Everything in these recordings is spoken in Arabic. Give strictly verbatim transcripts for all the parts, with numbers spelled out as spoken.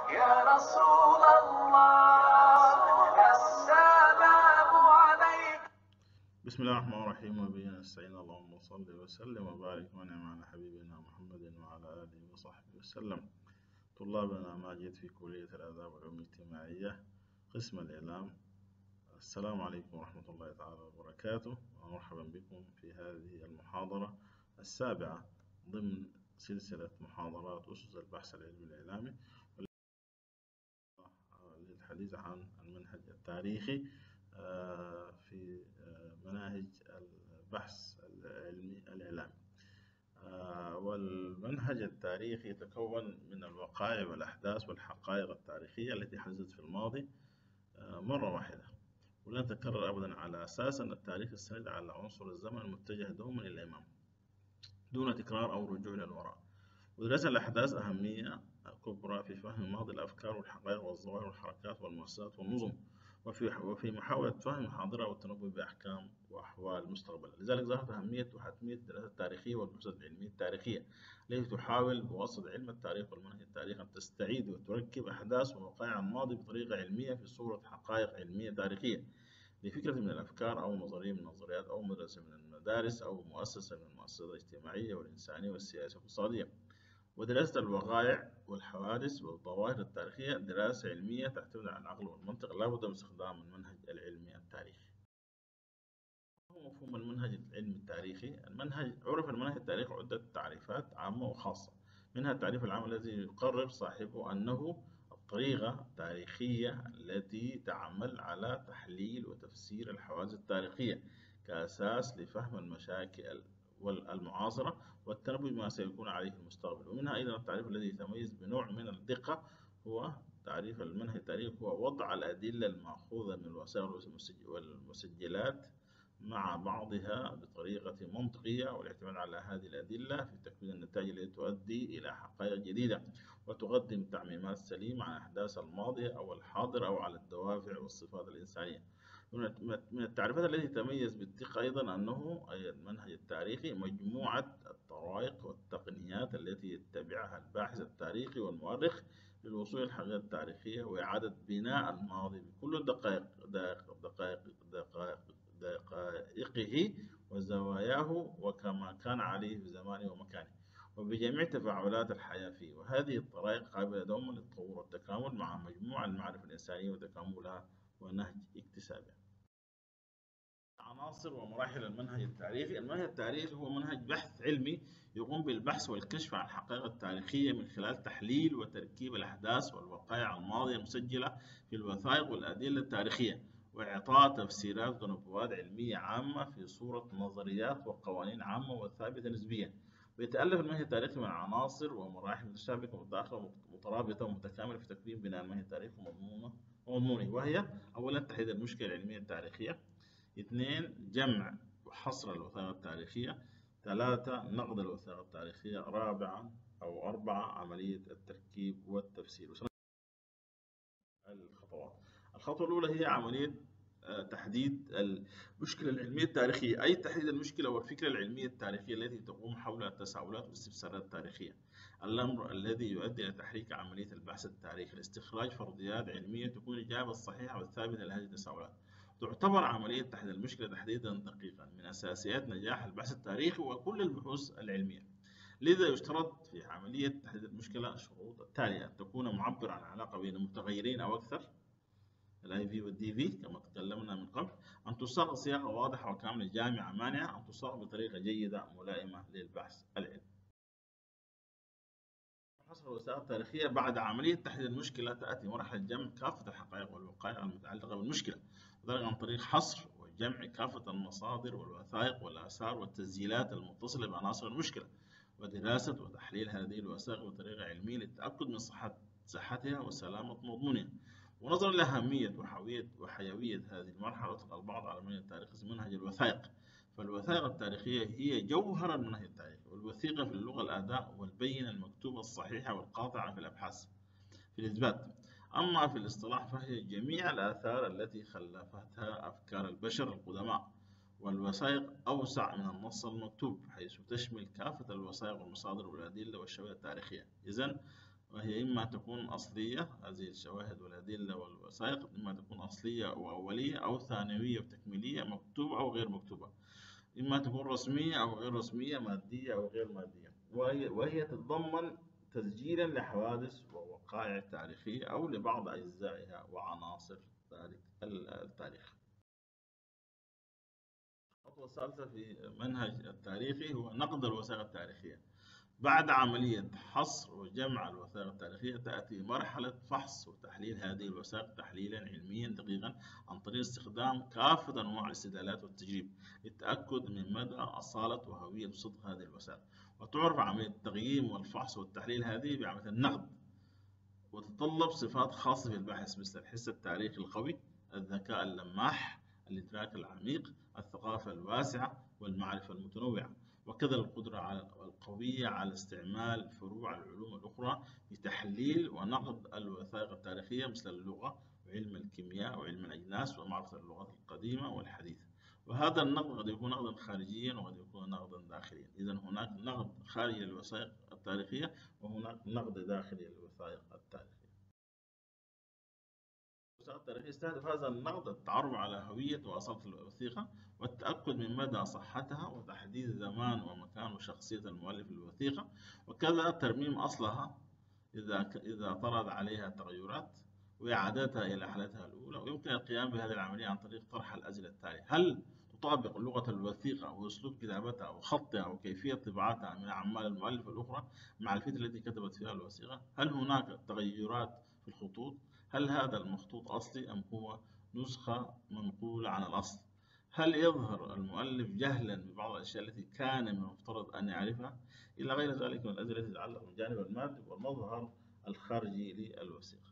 يا رسول الله السلام عليك. بسم الله الرحمن الرحيم، وبه نستعين. اللهم صل وسلم وبارك وانعم على حبيبنا محمد وعلى اله وصحبه وسلم. طلابنا ماجد في كلية الآداب والعلوم الاجتماعية قسم الإعلام، السلام عليكم ورحمة الله تعالى وبركاته، ومرحبا بكم في هذه المحاضرة السابعة ضمن سلسلة محاضرات أسس البحث العلمي الإعلامي للحديث عن المنهج التاريخي في مناهج البحث العلمي الإعلامي. والمنهج التاريخي يتكون من الوقائع والأحداث والحقائق التاريخية التي حدثت في الماضي مرة واحدة ولن تتكرر أبدا، على أساس أن التاريخ يستند على عنصر الزمن المتجه دوما إلى الأمام دون تكرار أو رجوع إلى الوراء. ودراسة الأحداث أهمية كبرى في فهم ماضي الأفكار والحقائق والظواهر والحركات والمؤسسات والنظم، وفي وفي محاولة فهم الحاضرة والتنبؤ بأحكام وأحوال المستقبل. لذلك ظهرت أهمية وحتمية الدراسة التاريخية والبحوث العلمية التاريخية التي تحاول بواسطة علم التاريخ والمنهج التاريخي أن تستعيد وتركب أحداث ووقائع الماضي بطريقة علمية في صورة حقائق علمية تاريخية لفكرة من الأفكار أو نظرية من النظريات أو مدرسة من المدارس أو مؤسسة من المؤسسات الاجتماعية والإنسانية والسياسية والاقتصادية. ودراسة الوقائع والحوادث والظواهر التاريخية دراسة علمية تعتمد على العقل والمنطق، لا بد من استخدام المنهج العلمي التاريخي. هو مفهوم المنهج العلمي التاريخي. المنهج عرف المنهج التاريخي عدة تعريفات عامة وخاصة، منها التعريف العام الذي يقرر صاحبه أنه الطريقة التاريخية التي تعمل على تحليل وتفسير الحوادث التاريخية كأساس لفهم المشاكل والمعاصرة والتنبؤ بما سيكون عليه المستقبل. ومنها أيضا التعريف الذي يتميز بنوع من الدقة، هو تعريف المنهج التاريخي هو وضع الأدلة المأخوذة من الوثائق والمسجلات مع بعضها بطريقة منطقية والاعتماد على هذه الأدلة في تكوين النتائج التي تؤدي إلى حقائق جديدة وتقدم تعميمات سليمة عن الأحداث الماضية أو الحاضرة أو على الدوافع والصفات الإنسانية. من التعريفات التي تتميز بالدقة أيضا أنه المنهج التاريخي مجموعة الطرائق والتقنيات التي يتبعها الباحث التاريخي والمؤرخ للوصول إلى الحقيقة التاريخية وإعادة بناء الماضي بكل الدقائق دقائق دقائق دقائق دقائقه وزواياه وكما كان عليه في زمانه ومكانه وبجميع تفاعلات الحياة فيه. وهذه الطرائق قابلة دوما للتطور والتكامل مع مجموع المعرفة الإنسانية وتكاملها ونهج اكتسابها. عناصر ومراحل المنهج التاريخي. المنهج التاريخي هو منهج بحث علمي يقوم بالبحث والكشف عن الحقائق التاريخية من خلال تحليل وتركيب الأحداث والوقائع الماضية المسجلة في الوثائق والأدلة التاريخية، وإعطاء تفسيرات وتنبؤات علمية عامة في صورة نظريات وقوانين عامة وثابتة نسبيا. ويتألف المنهج التاريخي من عناصر ومراحل متشابكة متداخلة مترابطة ومتكاملة في تكوين بناء المنهج التاريخي ومضمونه، وهي أولا تحديد المشكلة العلمية التاريخية، اثنين جمع وحصر الوثائق التاريخية، ثلاثة نقد الوثائق التاريخية، رابعا أو أربعة عملية التركيب والتفسير. الخطوات. الخطوة الأولى هي عملية تحديد المشكلة العلمية التاريخية، أي تحديد المشكلة والفكرة العلمية التاريخية التي تقوم حول التساؤلات والاستفسارات التاريخية، الأمر الذي يؤدي إلى تحريك عملية البحث التاريخي لاستخراج فرضيات علمية تكون الإجابة الصحيحة والثابتة لهذه التساؤلات. تعتبر عملية تحديد المشكلة تحديدا دقيقا من أساسيات نجاح البحث التاريخي وكل البحوث العلمية. لذا يشترط في عملية تحديد المشكلة الشروط التالية: أن تكون معبرة عن علاقة بين متغيرين أو أكثر، الاي في والدي في كما تكلمنا من قبل، أن تصاغ صياغة واضحة وكاملة جامعة مانعة، أن تصاغ بطريقة جيدة ملائمة للبحث العلمي. حصر الوثائق التاريخية. بعد عملية تحديد المشكلة تأتي مرحلة جمع كافة الحقائق والوقائع المتعلقة بالمشكلة، وذلك عن طريق حصر وجمع كافة المصادر والوثائق والآثار والتسجيلات المتصلة بعناصر المشكلة، ودراسة وتحليل هذه الوثائق بطريقة علمية للتأكد من صحة صحتها وسلامة مضمونها. ونظرا لأهمية وحيوية وحيوية هذه المرحلة أطلق البعض على المنهج التاريخي منهج الوثائق. فالوثائق التاريخية هي جوهر المنهج التاريخي، والوثيقة في اللغة الأداء والبينة المكتوبة الصحيحة والقاطعة في الأبحاث في الإثبات. أما في الاصطلاح فهي جميع الآثار التي خلفتها أفكار البشر القدماء، والوثائق أوسع من النص المكتوب حيث تشمل كافة الوثائق والمصادر والأدلة والشواهد التاريخية. إذن وهي إما تكون أصلية، هذه الشواهد والأدلة والوثائق، إما تكون أصلية أو أولية أو ثانوية وتكميلية، مكتوبة أو غير مكتوبة، إما تكون رسمية أو غير رسمية، مادية أو غير مادية، وهي, وهي تتضمن تسجيلا لحوادث ووقائع تاريخية أو لبعض أجزائها وعناصر التاريخ. الخطوة الثالثة في منهج التاريخي هو نقد الوثائق التاريخية. بعد عملية حصر وجمع الوثائق التاريخية تأتي مرحلة فحص وتحليل هذه الوثائق تحليلا علميا دقيقا عن طريق استخدام كافة أنواع الاستدلالات والتجريب للتأكد من مدى أصالة وهوية وصدق هذه الوثائق. وتعرف عملية التقييم والفحص والتحليل هذه بعملية النقد، وتتطلب صفات خاصة في الباحث مثل الحس التاريخي القوي، الذكاء اللماح، الإدراك العميق، الثقافة الواسعة، والمعرفة المتنوعة، وكذا القدرة على القوية على استعمال فروع العلوم الأخرى في تحليل ونقد الوثائق التاريخية مثل اللغة وعلم الكيمياء وعلم الأجناس ومعرفة اللغات القديمة والحديثة. وهذا النقد قد يكون نقدا خارجيا وقد يكون نقدا داخليا. إذا هناك نقد خارجي للوثائق التاريخية وهناك نقد داخلي للوثائق التاريخية. الوثائق التاريخية يستهدف هذا النقد التعرف على هوية وأصالة الوثيقة والتأكد من مدى صحتها وتحديد زمان ومكان وشخصية المؤلف للوثيقة، وكذا ترميم أصلها إذا إذا طرد عليها تغيرات وإعادتها إلى حالتها الأولى. ويمكن القيام بهذه العملية عن طريق طرح الأسئلة التالية: هل تطابق لغة الوثيقة وأسلوب كتابتها وخطها وكيفية طباعتها من أعمال المؤلف الأخرى مع الفترة التي كتبت فيها الوثيقة؟ هل هناك تغيرات في الخطوط؟ هل هذا المخطوط أصلي أم هو نسخة منقولة عن الأصل؟ هل يظهر المؤلف جهلا ببعض الأشياء التي كان من المفترض أن يعرفها؟ إلى غير ذلك من الأسئلة التي تتعلق بالجانب المادي والمظهر الخارجي للوثيقة.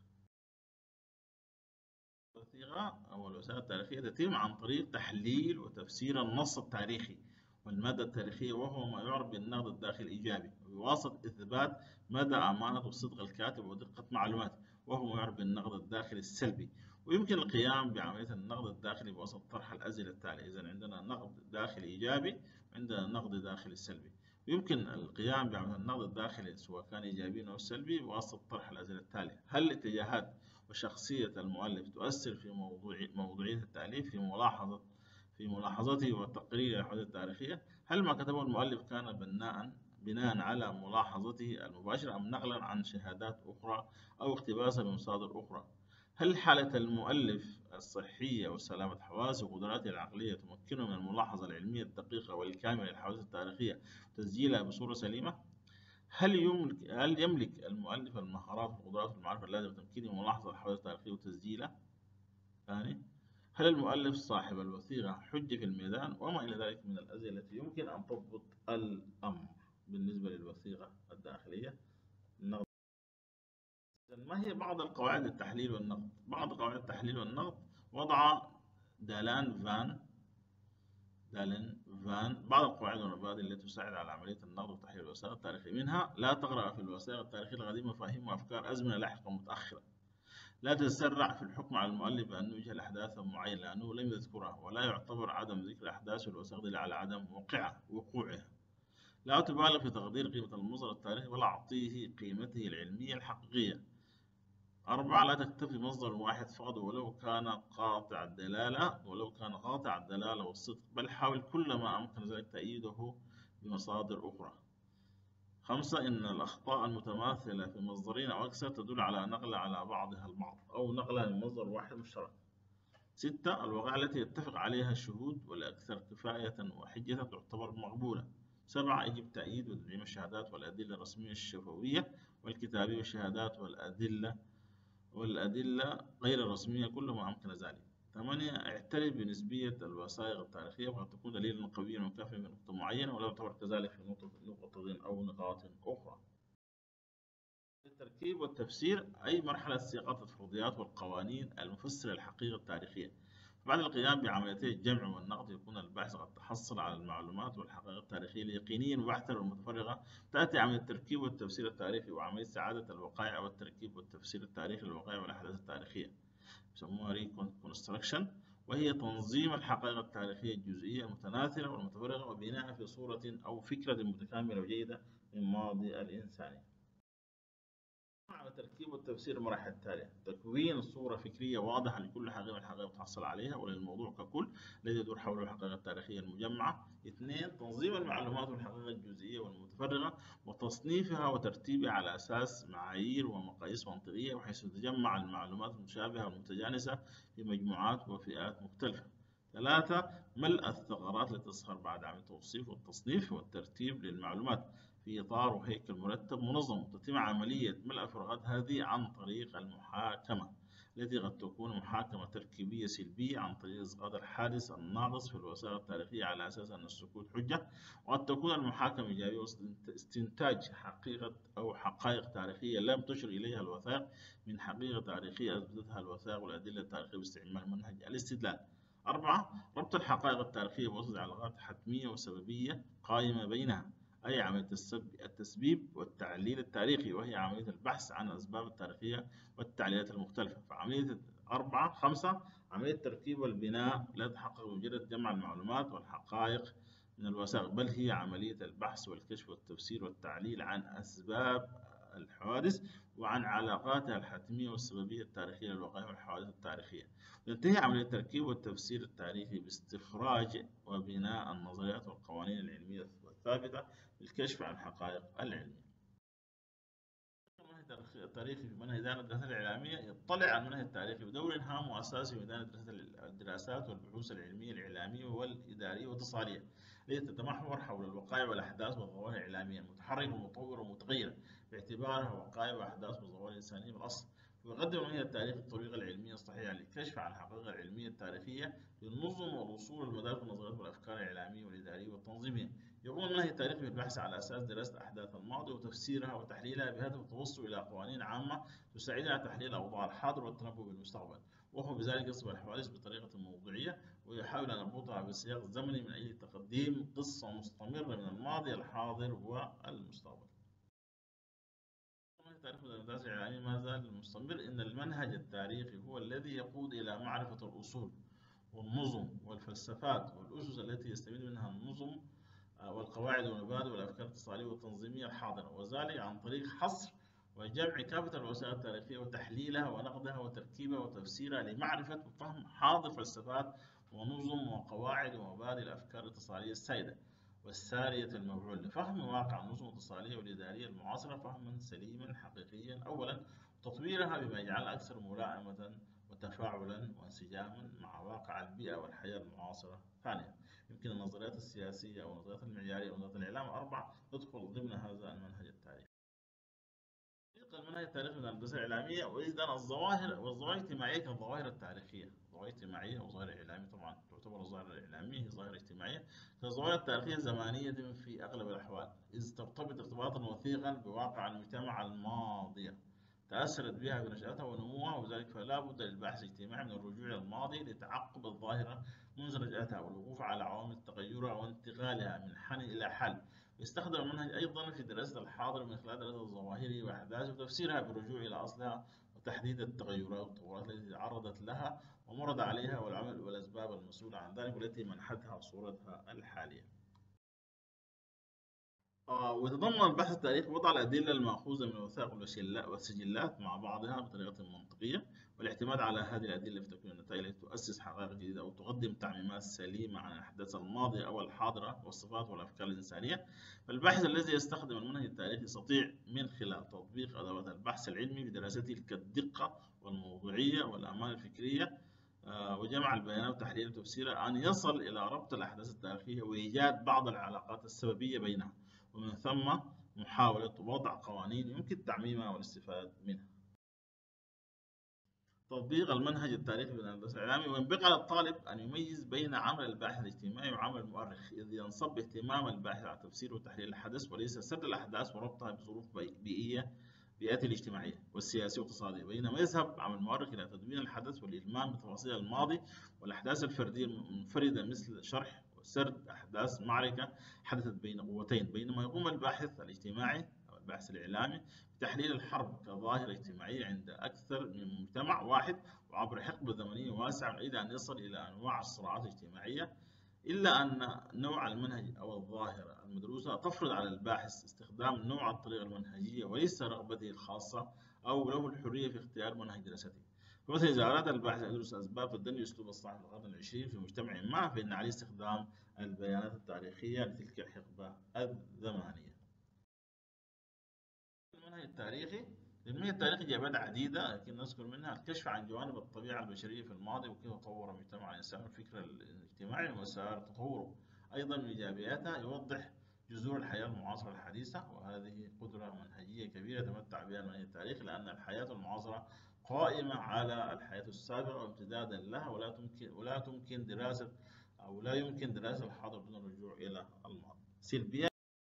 الوثيقة أو الوثائق التاريخية تتم عن طريق تحليل وتفسير النص التاريخي والمادة التاريخية، وهو ما يعرف بالنقد الداخلي الإيجابي، وبواسطة إثبات مدى أمانة وصدق الكاتب ودقة معلوماته، وهو ما يعرف بالنقد الداخلي السلبي. ويمكن القيام بعملية النقد الداخلي بواسطة طرح الأسئلة التالية. إذا عندنا نقد داخلي إيجابي وعندنا نقد داخلي سلبي. يمكن القيام بعملية النقد الداخلي سواء كان إيجابي أو سلبي بواسطة طرح الأسئلة التالية: هل اتجاهات وشخصية المؤلف تؤثر في موضوع موضوعية التأليف في ملاحظة في ملاحظته وتقرير الحوادث التاريخية؟ هل ما كتبه المؤلف كان بناء بناء على ملاحظته المباشرة أم نقلا عن شهادات أخرى أو اقتباسا من مصادر أخرى؟ هل حالة المؤلف الصحية وسلامة حواسه وقدراته العقلية تمكنه من الملاحظة العلمية الدقيقة والكاملة للحوادث التاريخية وتسجيلها بصورة سليمة؟ هل يملك هل يملك المؤلف المهارات والقدرات والمعرفة اللازمة لتمكينه من ملاحظة الحوادث التاريخية وتسجيلها؟ ثاني، هل المؤلف صاحب الوثيقة حجة في الميدان؟ وما إلى ذلك من الأسئلة التي يمكن أن تضبط الأمر بالنسبة للوثيقة الداخلية. النقد. ما هي بعض القواعد التحليل والنقد؟ بعض قواعد التحليل والنقد وضع دالان فان دالين فان بعض القواعد والمبادئ التي تساعد على عملية النقد وتحليل الوثائق التاريخية. منها: لا تقرأ في الوثائق التاريخية القديمة مفاهيم وأفكار أزمنة لاحقة متأخرة. لا تتسرع في الحكم على المؤلف بأنه يجهل أحداثا معينة لأنه لم يذكرها، ولا يعتبر عدم ذكر أحداث الوثائق دليل على عدم وقوعها وقوعها. لا تبالغ في تقدير قيمة المصدر التاريخي ولا أعطيه قيمته العلمية الحقيقية. أربعة: لا تكتفي بمصدر واحد فقط ولو كان قاطع الدلالة ولو كان قاطع الدلالة والصدق، بل حاول كل ما أمكن ذلك تأييده بمصادر أخرى. خمسة: إن الأخطاء المتماثلة في مصدرين أو أكثر تدل على نقل على بعضها البعض أو نقلها من مصدر واحد مشترك. ستة: الوقائع التي يتفق عليها الشهود والأكثر كفاية وحجة تعتبر مقبولة. سبعة: يجب تأييد وتدعيم الشهادات والأدلة الرسمية الشفوية والكتابية والشهادات والأدلة والأدلة غير الرسمية كل ما أمكن ذلك. ثمانية: اعترف بنسبية الوثائق التاريخية وقد تكون دليلا قويا وكافيا في نقطة معينة ولا تعتبر كذلك في نقطة أو نقاط أخرى. التركيب والتفسير أي مرحلة صياغة الفرضيات والقوانين المفسرة للحقيقة التاريخية. بعد القيام بعمليتي الجمع والنقد يكون الباحث قد تحصل على المعلومات والحقائق التاريخية اليقينية المبعثرة والمتفرغة. تأتي عملية التركيب والتفسير التاريخي وعملية استعادة الوقائع والتركيب والتفسير التاريخي للوقائع والأحداث التاريخية، يسموها ريكونستراكشن، وهي تنظيم الحقائق التاريخية الجزئية المتناثرة والمتفرغة وبناءها في صورة أو فكرة متكاملة وجيدة من ماضي الإنساني. تركيب والتفسير المراحل التالية: تكوين صورة فكرية واضحة لكل حقيقة من الحقائق تحصل عليها وللموضوع ككل الذي يدور حول الحقائق التاريخية المجمعة. اثنين، تنظيم المعلومات والحقائق الجزئية والمتفرغة وتصنيفها وترتيبها على أساس معايير ومقاييس منطقية، بحيث تجمع المعلومات المشابهة والمتجانسة في مجموعات وفئات مختلفة. ثلاثة، ملء الثغرات التي تظهر بعد عملية التوصيف والتصنيف والترتيب للمعلومات في إطار وهيكل مرتب منظم، وتتم عملية ملء الفراغات هذه عن طريق المحاكمة التي قد تكون محاكمة تركيبية سلبية عن طريق إسقاط الحادث الناقص في الوثائق التاريخية على أساس أن السكوت حجة، وقد تكون المحاكمة إيجابية واستنتاج حقيقة أو حقائق تاريخية لم تشر إليها الوثائق من حقيقة تاريخية أثبتتها الوثائق والأدلة التاريخية باستعمال منهج الاستدلال. أربعة، ربط الحقائق التاريخية بواسطة علاقات حتمية وسببية قائمة بينها، أي عملية التسبيب والتعليل التاريخي، وهي عملية البحث عن الأسباب التاريخية والتعليلات المختلفة. فعملية أربعة خمسة، عملية التركيب والبناء لا تتحقق بمجرد جمع المعلومات والحقائق من الوثائق، بل هي عملية البحث والكشف والتفسير والتعليل عن أسباب الحوادث وعن علاقاتها الحتمية والسببية التاريخية للوقائع والحوادث التاريخية. تنتهي عملية التركيب والتفسير التاريخي باستخراج وبناء النظريات والقوانين العلمية الثابتة للكشف عن الحقائق العلمية. المنهج التاريخي في منهج إدارة الدراسات الإعلامية يطلع على المنهج التاريخي بدور هام وأساسي في إدارة الدراسات والبحوث العلمية الإعلامية والإدارية والاتصالية، التي تتمحور حول الوقائع والأحداث والظواهر الإعلامية المتحركة ومتطورة ومتغيرة باعتبارها وقائع وأحداث وظواهر إنسانية بالأصل. ويقدم المنهج التاريخي الطريقة العلمية الصحيحة للكشف عن الحقائق العلمية التاريخية للنظم والوصول للمدارك والنظريات والأفكار الإعلامية والإدارية والتنظيمية. يقوم المنهج التاريخي بالبحث على أساس دراسة أحداث الماضي وتفسيرها وتحليلها بهدف التوصل إلى قوانين عامة تساعدنا على تحليل أوضاع الحاضر والتنبؤ بالمستقبل، وهو بذلك يصف الحوادث بطريقة موضوعية ويحاول أن يربطها بسياق زمني من أجل تقديم قصة مستمرة من الماضي الحاضر والمستقبل. المنهج التاريخي للدراسة الإعلامية ما زال مستمر. إن المنهج التاريخي هو الذي يقود إلى معرفة الأصول والنظم والفلسفات والأسس التي يستمد منها النظم والقواعد والمبادئ والأفكار الاتصالية والتنظيمية الحاضرة، وذلك عن طريق حصر وجمع كافة الوسائل التاريخية وتحليلها ونقدها وتركيبها وتفسيرها لمعرفة وفهم حاضر فلسفات ونظم وقواعد ومبادئ الأفكار الاتصالية السائدة والسارية المفعول، لفهم واقع النظم الاتصالية والإدارية المعاصرة فهما سليما حقيقيا أولا، وتطويرها بما يجعلها أكثر ملائمة وتفاعلا وانسجاما مع واقع البيئة والحياة المعاصرة ثانيا. يمكن النظريات السياسية أو النظريات المعيارية أو نظريات الإعلام أربعة تدخل ضمن هذا المنهج التاريخي. المنهج التاريخي من الدراسة الإعلامية وإذا الظواهر والظواهر الاجتماعية كالظواهر التاريخية، ظواهر اجتماعية وظواهر إعلامية طبعا تعتبر الظواهر الإعلامية هي ظواهر اجتماعية، كالظواهر التاريخية زمانية في أغلب الأحوال، إذ ترتبط ارتباطا وثيقا بواقع المجتمع الماضية تأثرت بها بنشأتها ونموها، وذلك فلا بد للباحث الاجتماعي من الرجوع إلى الماضي لتعقب الظاهرة منذ نشأتها والوقوف على عوامل تغيرها وانتقالها من حال إلى حال. يستخدم المنهج أيضا في دراسة الحاضر من خلال دراسة ظواهره وأحداثه وتفسيرها بالرجوع إلى أصلها وتحديد التغيرات والتطورات التي تعرضت لها ومرد عليها والعمل والأسباب المسؤولة عن ذلك والتي منحتها صورتها الحالية. آه ويتضمن البحث التاريخي وضع الأدلة المأخوذة من الوثائق والسجلات مع بعضها بطريقة منطقية، والاعتماد على هذه الأدلة في تكوين النتائج التي تؤسس حقائق جديدة أو تقدم تعميمات سليمة عن الأحداث الماضية أو الحاضرة والصفات والأفكار الإنسانية. فالباحث الذي يستخدم المنهج التاريخي يستطيع من خلال تطبيق أدوات البحث العلمي بدراسته كالدقة والموضوعية والأمانة الفكرية وجمع البيانات وتحليلها وتفسيرها أن يصل إلى ربط الأحداث التاريخية وإيجاد بعض العلاقات السببية بينها، ومن ثم محاولة وضع قوانين يمكن تعميمها والاستفادة منها. تطبيق المنهج التاريخي من الدراسة الإعلامي. وينبغي على الطالب أن يميز بين عمل الباحث الاجتماعي وعمل المؤرخ، إذ ينصب اهتمام الباحث على تفسير وتحليل الحدث وليس سرد الأحداث وربطها بظروف بيئية بيئته الاجتماعية والسياسية والاقتصادية، بينما يذهب عمل المؤرخ إلى تدوين الحدث والإلمام بتفاصيل الماضي والأحداث الفردية المنفردة مثل شرح وسرد أحداث معركة حدثت بين قوتين، بينما يقوم الباحث الاجتماعي أو الباحث الإعلامي بتحليل الحرب كظاهرة اجتماعية عند أكثر من مجتمع واحد وعبر حقبة زمنية واسعة من أجل أن يصل إلى أنواع الصراعات الاجتماعية، إلا أن نوع المنهج أو الظاهرة المدروسة تفرض على الباحث استخدام نوع الطريقة المنهجية وليس رغبته الخاصة أو له الحرية في اختيار منهج دراسته. فمثلا إذا أراد الباحث أن يدرس أسباب تدني أسلوب الصحة في القرن العشرين في مجتمع ما، فإن عليه استخدام البيانات التاريخية لتلك الحقبة الزمانية. المنهج التاريخي للمنهج التاريخي إجابات عديدة، لكن نذكر منها الكشف عن جوانب الطبيعة البشرية في الماضي وكيف تطور مجتمع الإنسان والفكر الاجتماعي ومسار تطوره. أيضا من إيجابياتها يوضح جذور الحياة المعاصرة الحديثة، وهذه قدرة منهجية كبيرة يتمتع بها المنهج التاريخي، لأن الحياة المعاصرة قائمة على الحياة السابقة وامتدادا لها، ولا تمكن ولا تمكن دراسة أو لا يمكن دراسة الحاضر دون الرجوع إلى الماضي. سلبيات: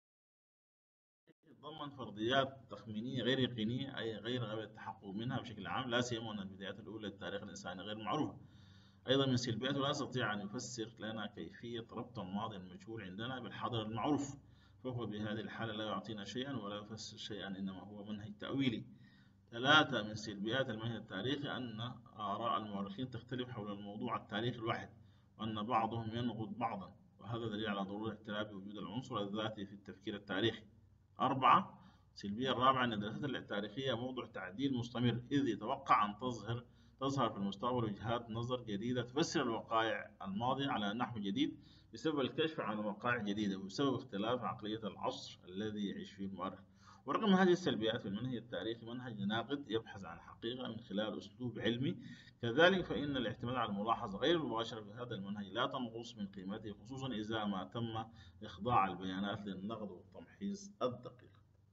تتضمن فرضيات تخمينية غير يقينية، أي غير غير التحقق منها بشكل عام، لا سيما أن البدايات الأولى للتاريخ الإنساني غير معروفة. أيضا من سلبياته لا يستطيع أن يفسر لنا كيفية ربط الماضي المجهول عندنا بالحاضر المعروف، فهو بهذه الحالة لا يعطينا شيئا ولا يفسر شيئا، إنما هو منهج تأويلي. ثلاثة من سلبيات المنهج التاريخي أن آراء المؤرخين تختلف حول الموضوع التاريخي الواحد، وأن بعضهم ينقض بعضا، وهذا دليل على ضرورة احترام وجود العنصر الذاتي في التفكير التاريخي. أربعة، السلبية الرابعة أن الدراسات التاريخية موضوع تعديل مستمر، إذ يتوقع أن تظهر تظهر في المستقبل وجهات نظر جديدة تفسر الوقائع الماضية على نحو جديد بسبب الكشف عن وقائع جديدة وبسبب اختلاف عقلية العصر الذي يعيش فيه المؤرخ. ورغم هذه السلبيات في المنهج التاريخي منهج ناقد يبحث عن حقيقة من خلال أسلوب علمي. كذلك فإن الاعتماد على الملاحظة غير المباشرة بهذا المنهج لا تنقص من قيمته، خصوصا إذا ما تم إخضاع البيانات للنقد والتمحيص الدقيق.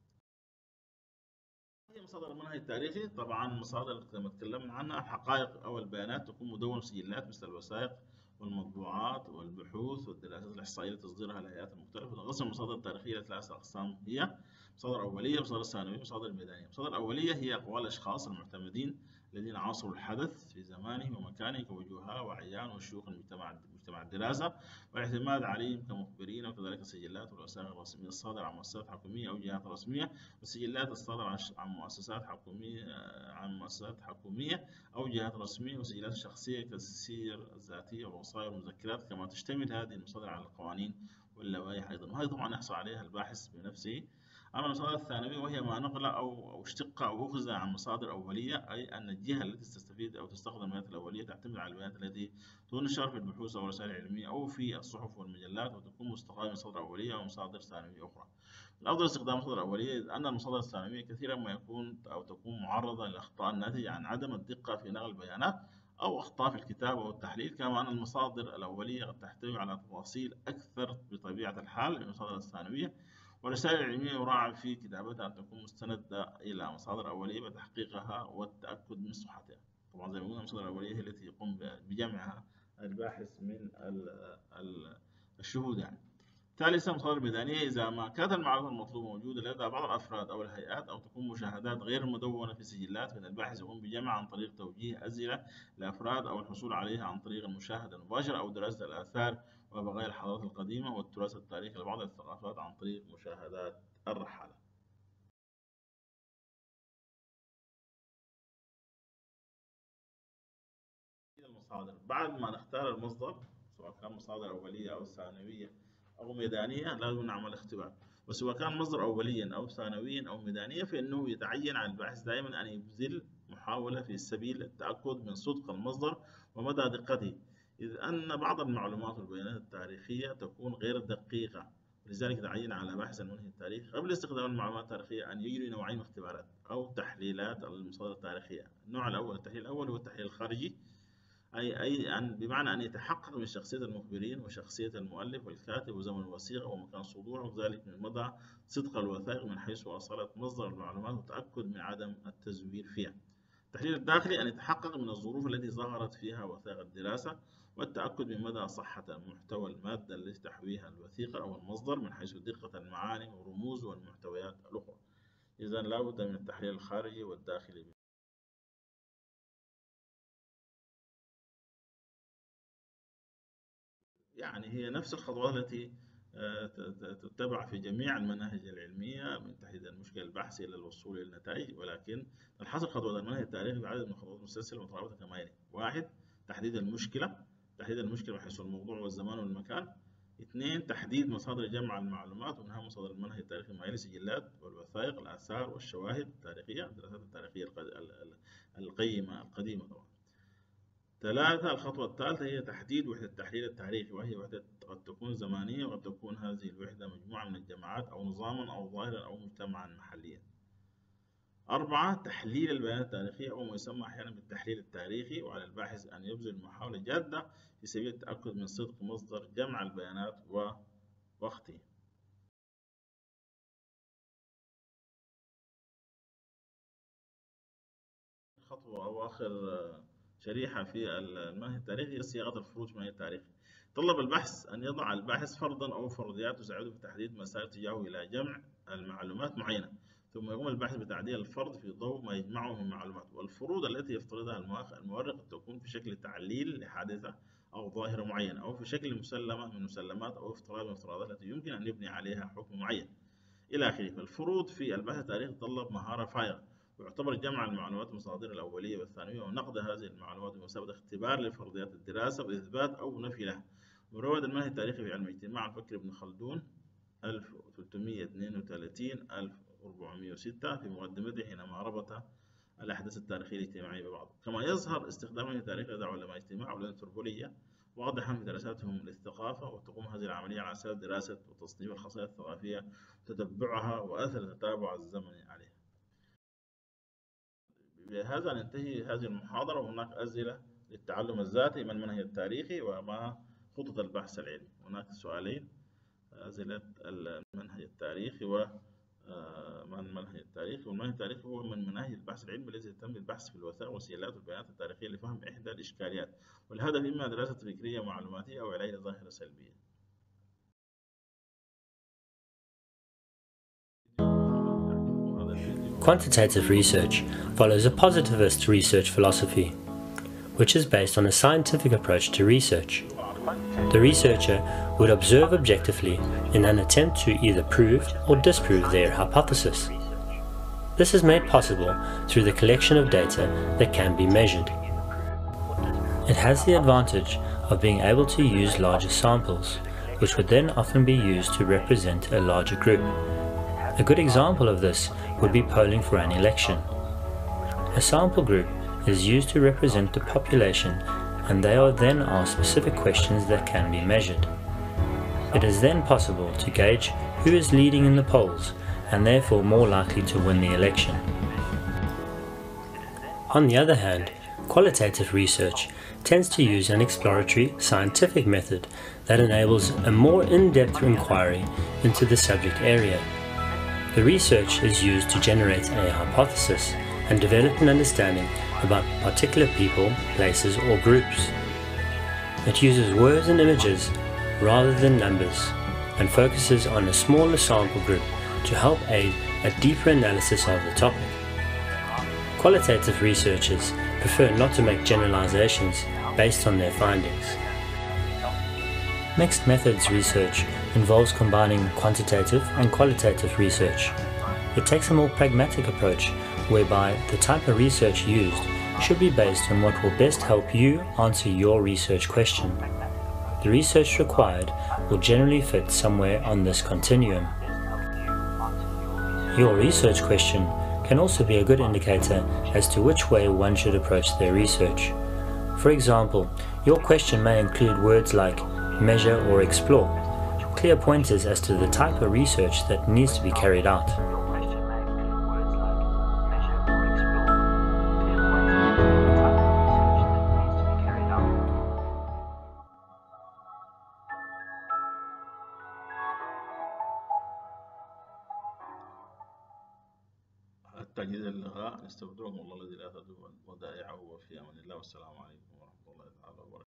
هي مصادر المنهج التاريخي، طبعا مصادر كما تكلمنا عنها الحقائق أو البيانات تكون مدونة في سجلات مثل الوثائق والمطبوعات والبحوث والدراسات الإحصائية لتصديرها الهيئات المختلفة. تنقسم المصادر التاريخية لثلاثة أقسام، هي مصادر أولية، مصادر ثانوية، مصادر ميدانية. المصادر الأولية هي أقوال الأشخاص المعتمدين الذين عاصروا الحدث في زمانه ومكانه كوجهاء وأعيان وشيوخ المجتمع مجتمع الدراسة، والاعتماد عليهم كمخبرين، وكذلك السجلات والوثائق الرسمية الصادرة عن مؤسسات حكومية أو جهات رسمية، والسجلات الصادرة عن مؤسسات حكومية عن مؤسسات حكومية أو جهات رسمية، وسجلات شخصية كالسير الذاتية والوصايا والمذكرات. كما تشتمل هذه المصادر على القوانين واللوائح أيضا، وهذه طبعا يحصل عليها الباحث بنفسه. أما المصادر الثانوية وهي ما نقل أو أو اشتق أو أخذ عن مصادر أولية، أي أن الجهة التي تستفيد أو تستخدم البيانات الأولية تعتمد على البيانات التي تنشر في البحوث أو الرسائل العلمية أو في الصحف والمجلات، وتكون مستقاة من مصادر أولية ومصادر ثانوية أخرى. الأفضل استخدام مصادر أولية، إذ أن المصادر الثانوية كثيرا ما يكون أو تكون معرضة للأخطاء الناتجة عن عدم الدقة في نقل البيانات أو أخطاء في الكتابة والتحليل. كما أن المصادر الأولية قد تحتوي على تفاصيل أكثر بطبيعة الحال من المصادر الثانوية، والرسائل العلمية يراعى في كتابتها أن تكون مستندة إلى مصادر أولية بتحقيقها والتأكد من صحتها. طبعا زي ما قلنا المصادر الأولية هي التي يقوم بجمعها الباحث من الشهود يعني. ثالثا مصادر ميدانية، إذا ما كانت المعلومات المطلوبة موجودة لدى بعض الأفراد أو الهيئات أو تكون مشاهدات غير مدونة في سجلات، فإن الباحث يقوم بجمع عن طريق توجيه أسئلة لأفراد أو الحصول عليها عن طريق المشاهدة المباشرة أو دراسة الآثار وبقايا الحضارات القديمة والتراث التاريخي لبعض الثقافات عن طريق مشاهدات الرحالة. المصادر بعد ما نختار المصدر سواء كان مصادر أولية أو ثانوية أو ميدانية لازم نعمل اختبار، وسواء كان مصدر أوليا أو ثانويا أو ميدانية فإنه يتعين على الباحث دائما أن يبذل محاولة في سبيل التأكد من صدق المصدر ومدى دقته، إذ أن بعض المعلومات والبيانات التاريخية تكون غير دقيقة. لذلك يتعين على باحث المنهج التاريخي قبل استخدام المعلومات التاريخية أن يجري نوعين من اختبارات أو تحليلات المصادر التاريخية. النوع الأول التحليل الأول هو التحليل الخارجي، أي أي أن بمعنى أن يتحقق من شخصية المخبرين وشخصية المؤلف والكاتب وزمن الوثيقة ومكان صدورها، وذلك من مدى صدق الوثائق من حيث أصالة مصدر المعلومات والتأكد من عدم التزوير فيها. التحليل الداخلي أن يتحقق من الظروف التي ظهرت فيها وثائق الدراسة والتأكد من مدى صحة محتوى المادة التي تحويها الوثيقة أو المصدر من حيث دقة المعاني والرموز والمحتويات الأخرى. إذن لا بد من التحليل الخارجي والداخلي. يعني هي نفس الخطوات التي تتبع في جميع المناهج العلمية من تحديد المشكلة البحثي إلى الوصول إلى النتائج، ولكن تنحصر خطوات المنهج التاريخي بعدد من خطوات مستسلمة مترابطة كما يلي: واحد، تحديد المشكلة، تحديد المشكلة من حيث الموضوع والزمان والمكان. اثنين، تحديد مصادر جمع المعلومات، ومنها مصادر المنهج التاريخي ما هي السجلات والوثائق، الآثار والشواهد التاريخية، الدراسات التاريخية القيمة القديمة طبعا. ثلاثة، الخطوة الثالثة هي تحديد وحدة التحليل التاريخي، وهي وحدة قد تكون زمانية، وقد تكون هذه الوحدة مجموعة من الجماعات أو نظاما أو ظاهرا أو مجتمعا محليا. أربعة، تحليل البيانات التاريخية أو ما يسمى أحيانا بالتحليل التاريخي، وعلى الباحث أن يبذل محاولة جادة في سبيل التأكد من صدق مصدر جمع البيانات ووقته. خطوة أو آخر شريحة في المنهج التاريخي هي صياغة الفروض في المنهج التاريخي. طلب البحث أن يضع الباحث فرضا أو فرضيات تساعده في تحديد مسار اتجاهه إلى جمع المعلومات معينة، ثم يقوم الباحث بتعديل الفرض في ضوء ما يجمعه من معلومات. والفروض التي يفترضها المؤرخ قد تكون في شكل تعليل لحادثة أو ظاهرة معينة، أو في شكل مسلمة من مسلمات، أو افتراض من الافتراضات التي يمكن أن يبني عليها حكم معين إلى آخره. فالفروض في البحث التاريخي تتطلب مهارة فائقة، ويعتبر جمع المعلومات المصادر الأولية والثانوية ونقد هذه المعلومات بمثابة اختبار لفرضيات الدراسة وإثبات أو نفي لها. ورواد المنهج التاريخي في علم الاجتماع الفكر ابن خلدون ألف وثلاثمئة واثنين وثلاثين ألف وأربعمئة وستة في مقدمته حينما ربط الأحداث التاريخية الاجتماعية ببعض. كما يظهر استخدام المنهج التاريخي لدى علماء الاجتماع والأنثروبولوجيا واضحا في دراساتهم للثقافة، وتقوم هذه العملية على أساس دراسة وتصنيف الخصائص الثقافية وتتبعها وأثر التتابع الزمني عليها. بهذا ننتهي هذه المحاضرة، وهناك أسئلة للتعلم الذاتي: ما المنهج التاريخي وما خطط البحث العلمي. هناك سؤالين: أسئلة المنهج التاريخي وما المنهج التاريخي. والمنهج التاريخي هو من مناهج البحث العلمي الذي يتم البحث في الوثائق والسجلات والبيانات التاريخية لفهم إحدى الإشكاليات، والهدف إما دراسة فكرية معلوماتية أو علاج ظاهرة سلبية. Quantitative research follows a positivist research philosophy, which is based on a scientific approach to research. The researcher would observe objectively in an attempt to either prove or disprove their hypothesis. This is made possible through the collection of data that can be measured. It has the advantage of being able to use larger samples, which would then often be used to represent a larger group. A good example of this would be polling for an election. A sample group is used to represent the population, and they are then asked specific questions that can be measured. It is then possible to gauge who is leading in the polls and therefore more likely to win the election. On the other hand, qualitative research tends to use an exploratory scientific method that enables a more in-depth inquiry into the subject area. The research is used to generate a hypothesis and develop an understanding about particular people, places, or groups. It uses words and images rather than numbers and focuses on a smaller sample group to help aid a deeper analysis of the topic. Qualitative researchers prefer not to make generalizations based on their findings. Mixed methods research involves combining quantitative and qualitative research. It takes a more pragmatic approach whereby the type of research used should be based on what will best help you answer your research question. The research required will generally fit somewhere on this continuum. Your research question can also be a good indicator as to which way one should approach their research. For example, your question may include words like measure or explore, clear pointers as to the type of research that needs to be carried out. التجديد اللغة نستودعكم الله الذي لا تضيع ودائعه، وفي أمان الله، والسلام عليكم ورحمة الله تعالى وبركاته.